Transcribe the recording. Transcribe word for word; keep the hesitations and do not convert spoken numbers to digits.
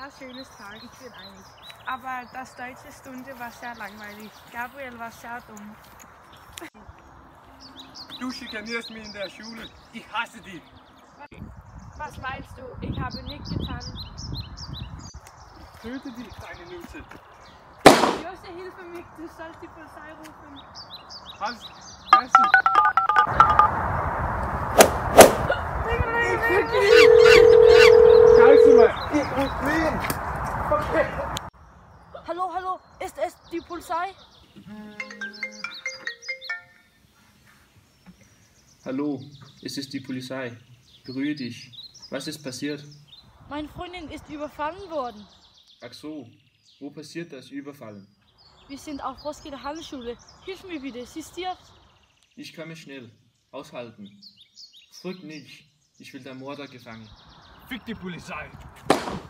war schönes Tag, ich bin einig. Aber das deutsche Stunde war sehr langweilig. Gabriel war sehr dumm. Du schikanierst mich in der Schule. Ich hasse dich. Was meinst du? Ich habe nichts getan. Töte dich, kleine Nütze. Jose, hilfe mich, du sollst die Polizei rufen. Halt, Fresse. Scheiße mal. Ich muss fliehen. Okay. Hallo, hallo, ist es die Polizei? Hallo, es ist die Polizei. Berühre dich. Was ist passiert? Meine Freundin ist überfallen worden. Ach so, wo passiert das Überfallen? Wir sind auf Roskilde Handelsschule. Hilf mir bitte, sie stirbt. Ich komme schnell. Aushalten. Frück nicht. Ich will den Mörder gefangen. Fick die Polizei.